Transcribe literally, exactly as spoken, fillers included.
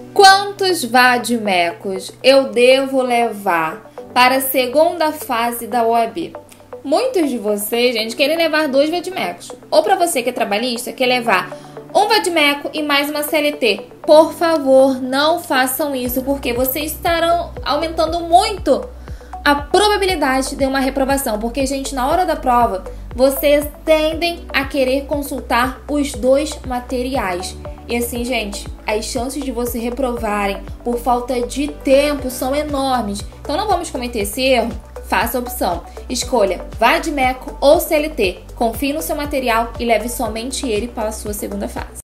Quantos vademecums eu devo levar para a segunda fase da O A B? Muitos de vocês, gente, querem levar dois vademecums. Ou para você que é trabalhista, quer levar um vademecum e mais uma C L T. Por favor, não façam isso, porque vocês estarão aumentando muito a probabilidade de uma reprovação. Porque, gente, na hora da prova, vocês tendem a querer consultar os dois materiais. E assim, gente, as chances de você reprovarem por falta de tempo são enormes. Então não vamos cometer esse erro. Faça a opção. Escolha vademecum ou C L T. Confie no seu material e leve somente ele para a sua segunda fase.